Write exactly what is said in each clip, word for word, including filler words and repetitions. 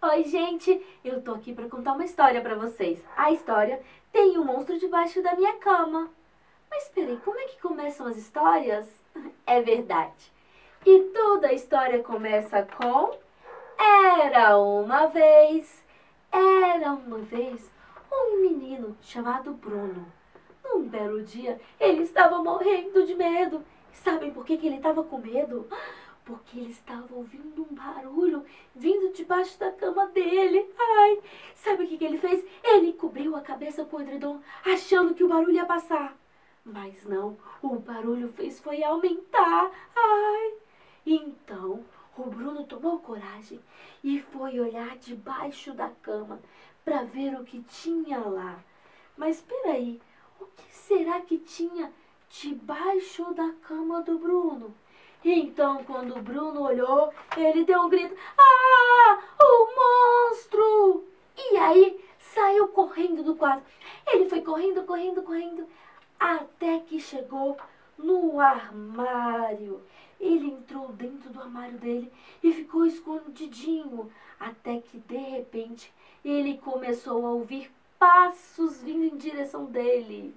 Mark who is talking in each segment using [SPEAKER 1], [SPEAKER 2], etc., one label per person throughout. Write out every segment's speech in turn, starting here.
[SPEAKER 1] Oi, gente! Eu tô aqui pra contar uma história pra vocês. A história tem um monstro debaixo da minha cama. Mas peraí, como é que começam as histórias? É verdade. E toda a história começa com Era uma vez, era uma vez um menino chamado Bruno. Num belo dia, ele estava morrendo de medo. E sabem por que, que ele estava com medo? Porque ele estava ouvindo um barulho vindo debaixo da cama dele. Ai, sabe o que, que ele fez? Ele cobriu a cabeça com o edredom, achando que o barulho ia passar. Mas não, o barulho fez foi aumentar. Ai, então o Bruno tomou coragem e foi olhar debaixo da cama para ver o que tinha lá. Mas espera aí, o que será que tinha debaixo da cama do Bruno? Então, quando o Bruno olhou, ele deu um grito: Ah, o monstro! E aí, saiu correndo do quarto. Ele foi correndo, correndo, correndo, até que chegou no armário. Ele entrou dentro do armário dele e ficou escondidinho, até que, de repente, ele começou a ouvir passos vindo em direção dele.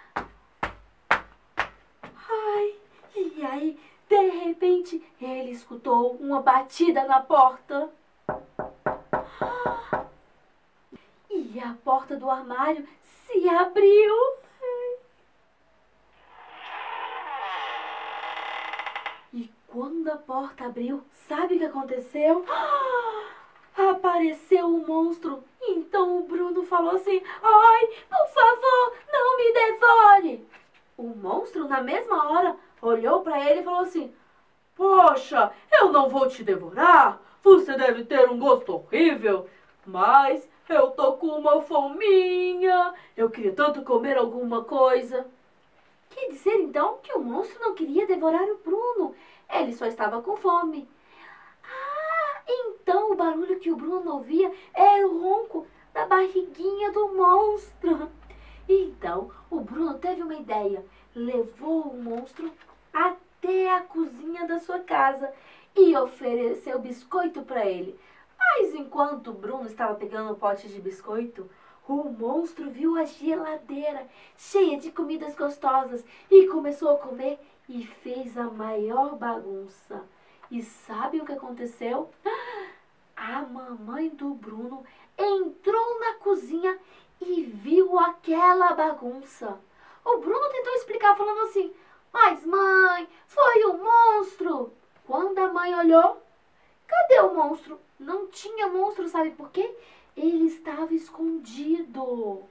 [SPEAKER 1] Ai, e aí, de repente, ele escutou uma batida na porta. E a porta do armário se abriu. E quando a porta abriu, sabe o que aconteceu? Apareceu o monstro. Então o Bruno falou assim: Ai, por favor, não me devore. O monstro, na mesma hora, olhou para ele e falou assim: Poxa, eu não vou te devorar. Você deve ter um gosto horrível. Mas eu tô com uma fominha. Eu queria tanto comer alguma coisa. Quer dizer, então, que o monstro não queria devorar o Bruno. Ele só estava com fome. Ah, então o barulho que o Bruno ouvia era o ronco da barriguinha do monstro. Então, o Bruno teve uma ideia. Levou o monstro até a cozinha da sua casa e ofereceu biscoito para ele. Mas enquanto o Bruno estava pegando o pote de biscoito, o monstro viu a geladeira cheia de comidas gostosas e começou a comer e fez a maior bagunça. E sabe o que aconteceu? A mamãe do Bruno entrou na cozinha e viu aquela bagunça. O Bruno tentou explicar falando assim: Mas mãe, foi o monstro. Quando a mãe olhou, cadê o monstro? Não tinha monstro, sabe por quê? Ele estava escondido.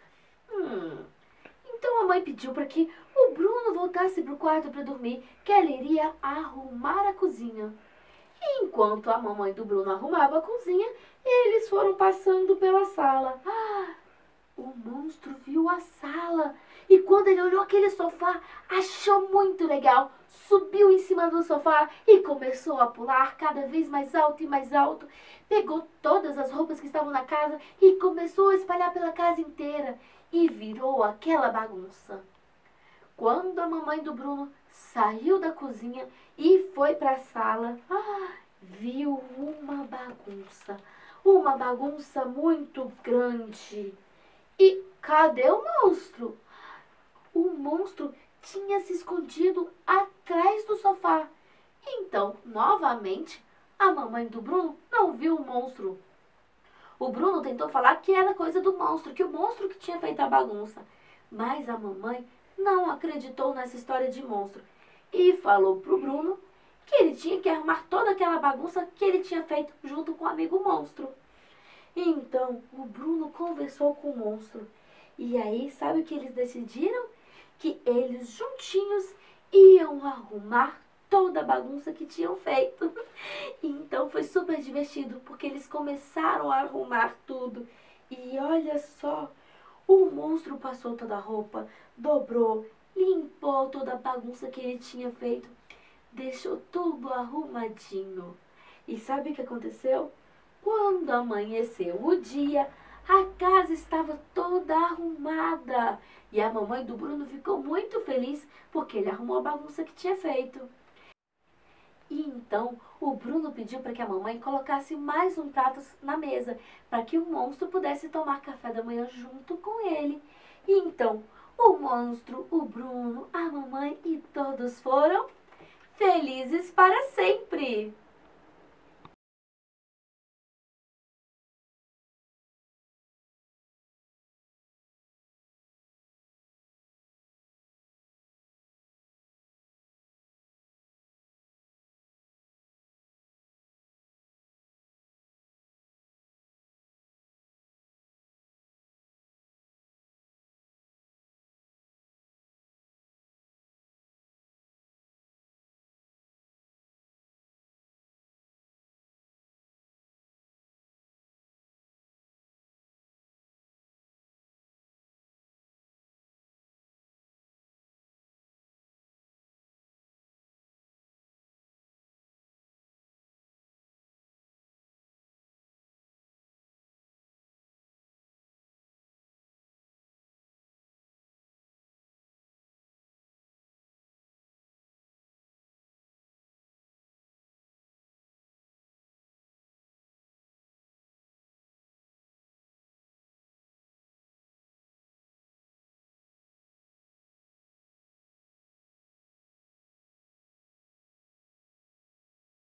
[SPEAKER 1] Hum. Então a mãe pediu para que o Bruno voltasse para o quarto para dormir, que ela iria arrumar a cozinha. E enquanto a mamãe do Bruno arrumava a cozinha, eles foram passando pela sala. Ah, o monstro viu a sala e quando ele olhou aquele sofá, achou muito legal. Subiu em cima do sofá e começou a pular cada vez mais alto e mais alto. Pegou todas as roupas que estavam na casa e começou a espalhar pela casa inteira. E virou aquela bagunça. Quando a mamãe do Bruno saiu da cozinha e foi para a sala, ah, viu uma bagunça. Uma bagunça muito grande. E cadê o monstro? O monstro tinha se escondido atrás do sofá. Então, novamente, a mamãe do Bruno não viu o monstro. O Bruno tentou falar que era coisa do monstro, que o monstro que tinha feito a bagunça. Mas a mamãe não acreditou nessa história de monstro e falou pro Bruno que ele tinha que arrumar toda aquela bagunça que ele tinha feito junto com o amigo monstro. Então, o Bruno conversou com o monstro. E aí, sabe o que eles decidiram? Que eles juntinhos iam arrumar toda a bagunça que tinham feito. Então foi super divertido, porque eles começaram a arrumar tudo. E olha só, o monstro passou toda a roupa, dobrou, limpou toda a bagunça que ele tinha feito, deixou tudo arrumadinho. E sabe o que aconteceu? Quando amanheceu o dia, a casa estava toda arrumada. E a mamãe do Bruno ficou muito feliz porque ele arrumou a bagunça que tinha feito. E então o Bruno pediu para que a mamãe colocasse mais um prato na mesa, para que o monstro pudesse tomar café da manhã junto com ele. E então o monstro, o Bruno, a mamãe e todos foram felizes para sempre.